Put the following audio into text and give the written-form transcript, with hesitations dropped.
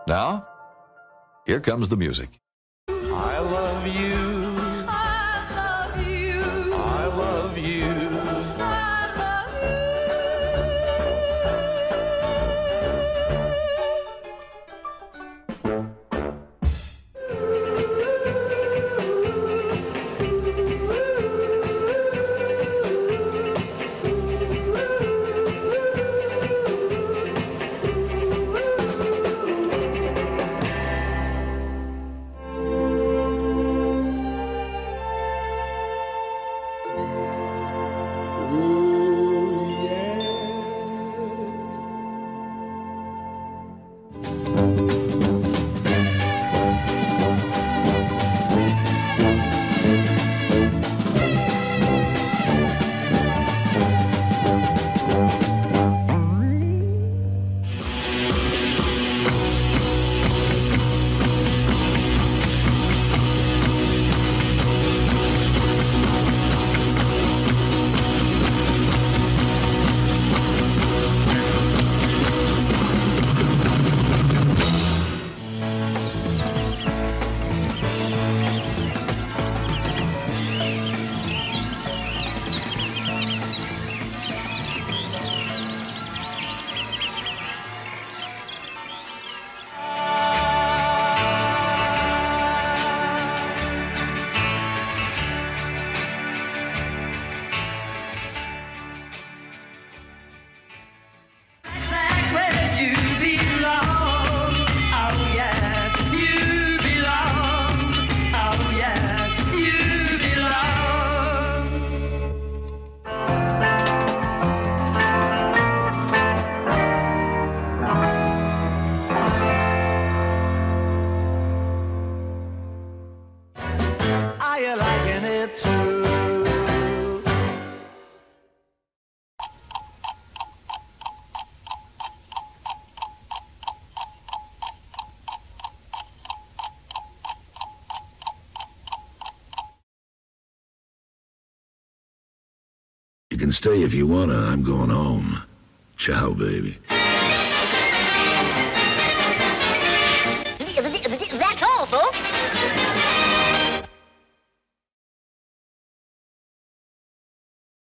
Now, here comes the music. I love you. I love you. I love you. I love Are you liking it too? You can stay if you wanna. I'm going home. Ciao, baby. That's all, folks.